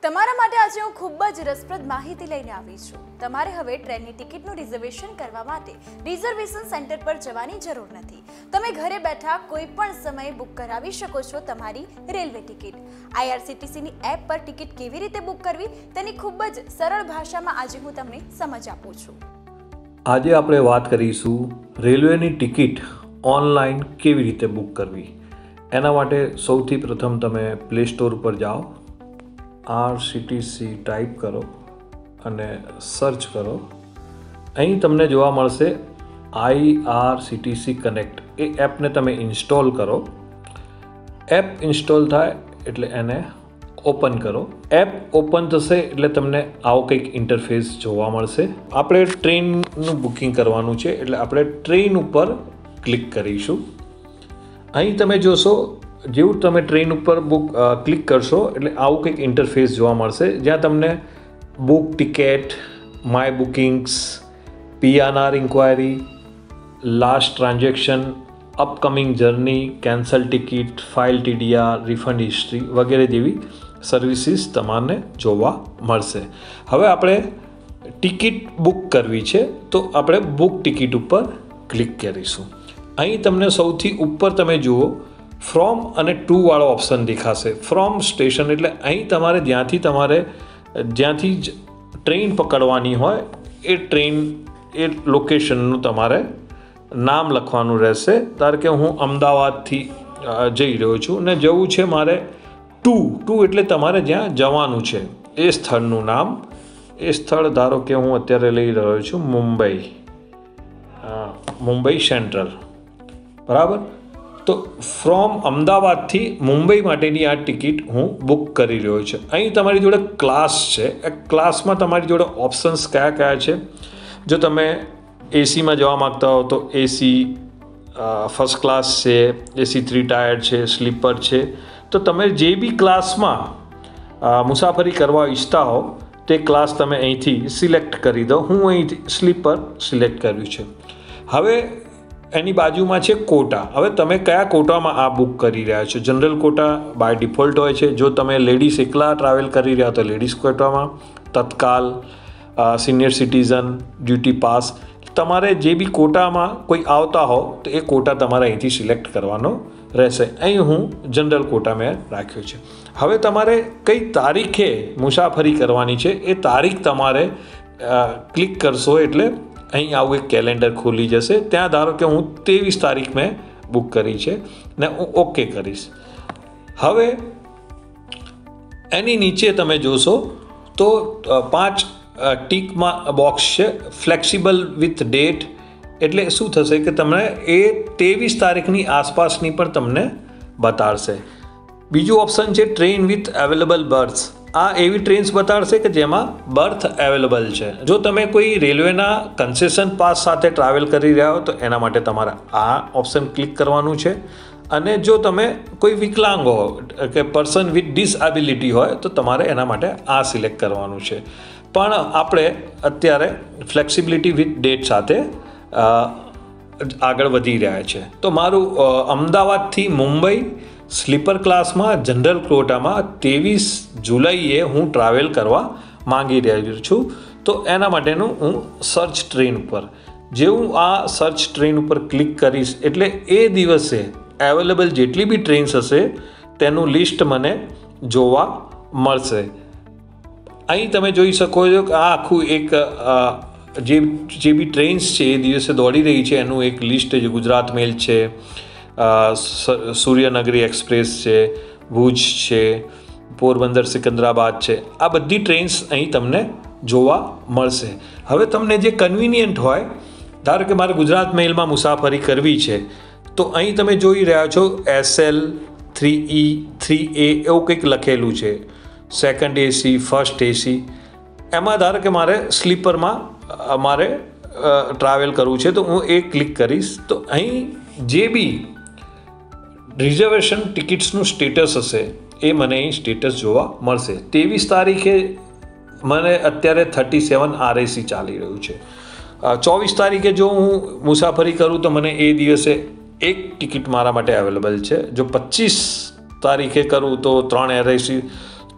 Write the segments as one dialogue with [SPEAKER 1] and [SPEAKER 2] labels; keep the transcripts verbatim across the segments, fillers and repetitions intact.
[SPEAKER 1] તમારા માટે આજે હું ખૂબ જ રસપ્રદ માહિતી લઈને આવી છું। તમારે હવે ટ્રેનની ટિકિટનું રિઝર્વેશન કરવા માટે રિઝર્વેશન સેન્ટર પર જવાની જરૂર નથી। તમે ઘરે બેઠા કોઈ પણ સમયે બુક કરાવી શકો છો તમારી રેલવે ટિકિટ। આઈઆરસીટીસીની એપ પર ટિકિટ કેવી રીતે બુક કરવી તેની ખૂબ જ સરળ ભાષામાં આજે હું તમને સમજ આપું છું।
[SPEAKER 2] આજે આપણે વાત કરીશું રેલવેની ટિકિટ ઓનલાઈન કેવી રીતે બુક કરવી। એના માટે સૌથી પ્રથમ તમે પ્લે સ્ટોર પર જાઓ, R C T C type કરો અને સર્ચ કરો। અહીં તમને જોવા મળશે I R C T C connect. એ એપને તમે ઇન્સ્ટોલ કરો। એપ ઇન્સ્ટોલ થાય એટલે એને ઓપન કરો। એપ ઓપન થશે એટલે તમને આવો કંઈક ઇન્ટરફેસ જોવા મળશે। આપણે ટ્રેનનું બુકિંગ કરવાનું છે એટલે આપણે ટ્રેન ઉપર ક્લિક કરીશું। અહીં તમે જોશો જેવું તમે ટ્રેન ઉપર બુક ક્લિક કરશો એટલે આવું કંઈક ઇન્ટરફેસ જોવા મળશે, જ્યાં તમને book ticket, my bookings, P N R enquiry, last transaction, upcoming journey, cancel ticket, file T D R, refund history વગેરે જેવી સર્વિસીસ તમને જોવા મળશે। હવે આપણે ટિકિટ બુક કરવી છે તો આપણે બુક ટિકિટ ઉપર ક્લિક કરીશું। અહીં તમને સૌથી ઉપર તમે જુઓ ફ્રોમ અને ટુ વાળો ઓપ્શન દેખાશે। ફ્રોમ સ્ટેશન એટલે અહીં તમારે જ્યાંથી તમારે જ્યાંથી જ ટ્રેન પકડવાની હોય એ ટ્રેન એ લોકેશનનું તમારે નામ લખવાનું રહેશે। ધારો કે હું અમદાવાદથી જઈ રહ્યો છું ને જવું છે મારે ટુ ટુ એટલે તમારે જ્યાં જવાનું છે એ સ્થળનું નામ। એ સ્થળ ધારો કે હું અત્યારે લઈ રહ્યો છું મુંબઈ, મુંબઈ સેન્ટ્રલ, બરાબર। તો ફ્રોમ અમદાવાદથી મુંબઈ માટેની આ ટિકિટ હું બુક કરી રહ્યો છું। અહીં તમારી જોડે ક્લાસ છે, એ ક્લાસમાં તમારી જોડે ઓપ્શન્સ કયા કયા છે। જો તમે એસીમાં જવા માગતા હો તો એસી ફર્સ્ટ ક્લાસ છે, એસી થ્રી ટાયર છે, સ્લીપર છે। તો તમે જે બી ક્લાસમાં મુસાફરી કરવા ઈચ્છતા હો તે ક્લાસ તમે અહીંથી સિલેક્ટ કરી દો। હું અહીંથી સ્લીપર સિલેક્ટ કર્યું છે। હવે એની બાજુમાં છે કોટા। હવે તમે કયા કોટામાં આ બુક કરી રહ્યા છો। જનરલ કોટા બાય ડિફોલ્ટ હોય છે। જો તમે લેડીઝ એકલા ટ્રાવેલ કરી રહ્યા તો લેડીઝ કોટામાં, Tatkal, senior citizen, duty pass, તમારે જે બી કોટામાં કોઈ આવતા હો તો એ કોટા તમારે અહીંથી સિલેક્ટ કરવાનો રહેશે। અહીં હું જનરલ કોટા મેં રાખ્યો છે। હવે તમારે કઈ તારીખે મુસાફરી કરવાની છે એ તારીખ તમારે ક્લિક કરશો એટલે અહીં આવું એક કેલેન્ડર ખુલી જશે। ત્યાં ધારો કે હું ત્રેવીસ તારીખ મેં બુક કરી છે ને હું ઓકે કરીશ। હવે એની નીચે તમે જોશો તો પાંચ ટીકમાં બોક્સ છે, ફ્લેક્સિબલ વિથ ડેટ એટલે શું થશે કે તમને એ ત્રેવીસ તારીખની આસપાસની પણ તમને બતાડશે। બીજું ઓપ્શન છે ટ્રેન વિથ અવેલેબલ બર્થ્સ। આ એવી ટ્રેન્સ બતાડશે કે જેમાં બર્થ અવેલેબલ છે। જો તમે કોઈ રેલવેના કન્સેશન પાસ સાથે ટ્રાવેલ કરી રહ્યા હો તો એના માટે તમારે આ ઓપ્શન ક્લિક કરવાનું છે। અને જો તમે કોઈ વિકલાંગ હો કે પર્સન વિથ ડિસએબિલિટી હોય તો તમારે એના માટે આ સિલેક્ટ કરવાનું છે। પણ આપણે અત્યારે ફ્લેક્સિબિલિટી વિથ ડેટ સાથે આગળ વધી રહ્યા છે। તો મારું અમદાવાદથી મુંબઈ સ્લીપર ક્લાસમાં જનરલ કોટામાં ત્રેવીસ જુલાઈએ હું ટ્રાવેલ કરવા માંગી રહ્યો છું। તો એના માટેનું હું સર્ચ ટ્રેન ઉપર જેવું આ સર્ચ ટ્રેન ઉપર ક્લિક કરીશ એટલે એ દિવસે અવેલેબલ જેટલી બી ટ્રેન્સ હશે તેનું લિસ્ટ મને જોવા મળશે। અહીં તમે જોઈ શકો છો કે આ આખું એક જે જે બી ટ્રેન્સ છે એ દિવસે દોડી રહી છે એનું એક લિસ્ટ છે। ગુજરાત મેલ છે, સૂર્યનગરી એક્સપ્રેસ છે, ભુજ છે, પોરબંદર સિકંદરાબાદ છે, આ બધી ટ્રેન્સ અહીં તમને જોવા મળશે। હવે તમને જે કન્વિનિયન્ટ હોય, ધારો કે મારે ગુજરાત મેલમાં મુસાફરી કરવી છે તો અહીં તમે જોઈ રહ્યા છો S L, three E, three A એવું કંઈક લખેલું છે, સેકન્ડ એસી, ફર્સ્ટ એસી। એમાં ધારો કે મારે સ્લીપરમાં મારે ટ્રાવેલ કરવું છે તો હું એ ક્લિક કરીશ તો અહીં જે બી રિઝર્વેશન ટિકિટ્સનું સ્ટેટસ હશે એ મને અહીં સ્ટેટસ જોવા મળશે। ત્રેવીસ તારીખે મને અત્યારે thirty seven R A C ચાલી રહ્યું છે। ચોવીસ તારીખે જો હું મુસાફરી કરું તો મને એ દિવસે એક ટિકિટ મારા માટે અવેલેબલ છે। જો પચીસ તારીખે કરું તો ત્રણ આર એ સી,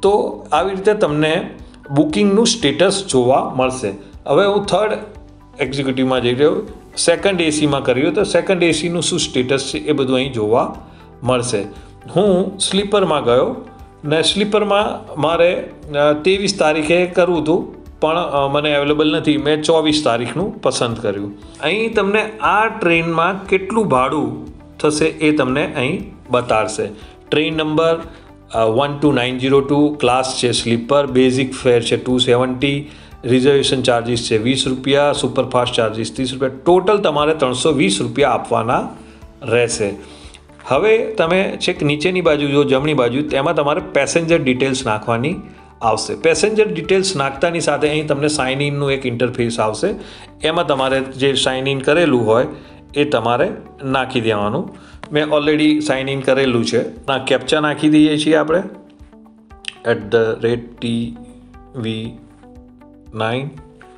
[SPEAKER 2] તો આવી રીતે તમને બુકિંગનું સ્ટેટસ જોવા મળશે. હવે હું થર્ડ એક્ઝિક્યુટિવમાં જઈ રહ્યો, સેકન્ડ એસીમાં કર્યું તો સેકન્ડ એસીનું શું સ્ટેટસ છે એ બધું અહીં જોવા મળશે. હું સ્લીપરમાં ગયો ને સ્લીપરમાં મારે ત્રેવીસ તારીખે કરવું હતું, પણ મને અવેલેબલ નથી. મેં ચોવીસ તારીખનું પસંદ કર્યું. અહીં તમને આ ટ્રેનમાં કેટલું ભાડું થશે એ તમને અહીં બતાડશે. Train number one two nine zero two, class છે સ્લીપર, બેઝિક ફેર છે ટુ સેવન્ટી, રિઝર્વેશન ચાર્જિસ છે વીસ રૂપિયા, સુપરફાસ્ટ ચાર્જિસ ત્રીસ રૂપિયા, ટોટલ તમારે ત્રણસો વીસ રૂપિયા આપવાના રહેશે. હવે તમે છેક નીચેની બાજુ જો જમણી બાજુ, તેમાં તમારે પેસેન્જર ડિટેલ્સ નાખવાની આવશે. પેસેન્જર ડિટેલ્સ નાખતાની સાથે અહીં તમને સાઇન ઇનનું એક ઇન્ટરફેસ આવશે. એમાં તમારે જે સાઇન ઇન કરેલું હોય એ તમારે નાખી દેવાનું. મેં ઓલરેડી સાઇન ઇન કરેલું છે. ના કેપ્ચા નાખી દઈએ છીએ આપણે, at the rate T V nine.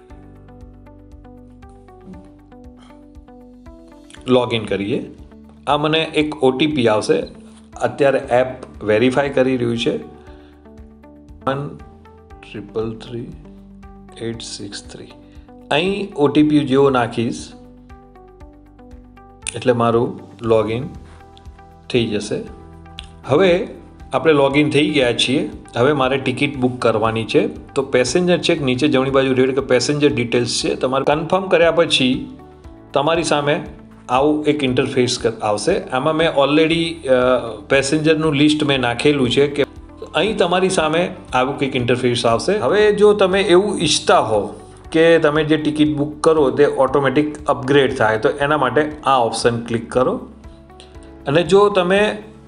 [SPEAKER 2] Login કરીએ. આ મને એક ઓટીપી આવશે. અત્યારે એપ વેરીફાઈ કરી રહ્યું છે. One triple three at six three. અહીં ઓટીપી જેવો નાખીશ એટલે મારું લોગિન થઈ જશે. હવે આપણે લોગિન થઈ ગયા છીએ. હવે મારે ટિકિટ બુક કરવાની છે. તો પેસેન્જર ચેક નીચે જમણી બાજુ રેડ કે પેસેન્જર ડિટેલ્સ છે. તમારે કન્ફર્મ કર્યા પછી તમારી સામે આવું એક ઇન્ટરફેસ આવશે. આમાં મેં ઓલરેડી પેસેન્જરનું લિસ્ટ મેં નાખેલું છે કે અહીં તમારી સામે આવું કંઈક ઇન્ટરફેસ આવશે. હવે જો તમે એવું ઈચ્છતા હો કે તમે જે ટિકિટ બુક કરો તે ઓટોમેટિક અપગ્રેડ થાય, તો એના માટે આ ઓપ્શન ક્લિક કરો. અને જો તમે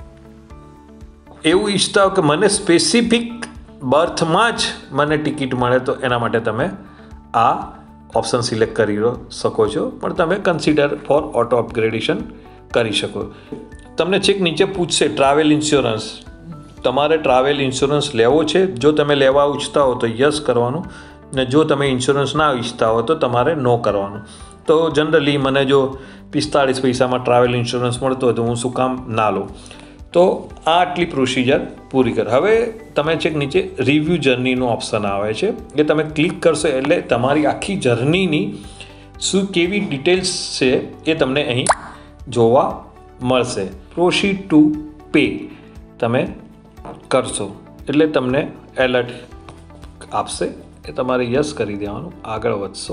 [SPEAKER 2] એવું ઈચ્છતા હો કે મને સ્પેસિફિક બર્થમાં જ મને ટિકિટ મળે, તો એના માટે તમે આ ઓપ્શન સિલેક્ટ કરી શકો છો. પણ તમે કન્સિડર ફોર ઓટો અપગ્રેડેશન કરી શકો. તમને છેક નીચે પૂછશે ટ્રાવેલ ઇન્સ્યોરન્સ. તમારે ટ્રાવેલ ઇન્સ્યોરન્સ લેવો છે. જો તમે લેવા ઈચ્છતા હો તો યસ કરવાનું, ને જો તમે ઇન્સ્યોરન્સ ના ઈચ્છતા હો તો તમારે નો કરવાનું. તો જનરલી મને જો પિસ્તાળીસ પૈસામાં ટ્રાવેલ ઇન્સ્યોરન્સ મળતો હોય તો હું શું કામ ના લઉં. તો આ આટલી પ્રોસિજર પૂરી કર. હવે તમે છેક નીચે રિવ્યૂ જર્નીનું ઓપ્શન આવે છે, એ તમે ક્લિક કરશો એટલે તમારી આખી જર્નીની શું કેવી ડિટેલ્સ છે એ તમને અહીં જોવા મળશે. પ્રોસીડ ટુ પે તમે કરશો એટલે તમને એલર્ટ આપશે. એ તમારે યસ કરી દેવાનું. આગળ વધશો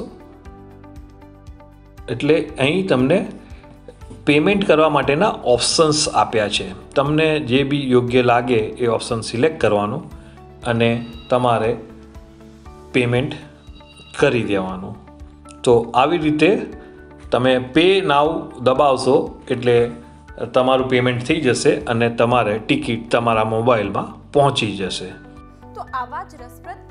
[SPEAKER 2] એટલે અહીં તમને પેમેન્ટ કરવા માટેના ઓપ્શન્સ આપ્યા છે. તમને જે બી યોગ્ય લાગે એ ઓપ્શન સિલેક્ટ કરવાનું અને તમારે પેમેન્ટ કરી દેવાનું. તો આવી રીતે તમે પે નાવ દબાવશો એટલે તમારું પેમેન્ટ થઈ જશે અને તમારે ટિકિટ તમારા મોબાઈલમાં પહોંચી જશે.
[SPEAKER 1] તો આવા જ રસપ્રદ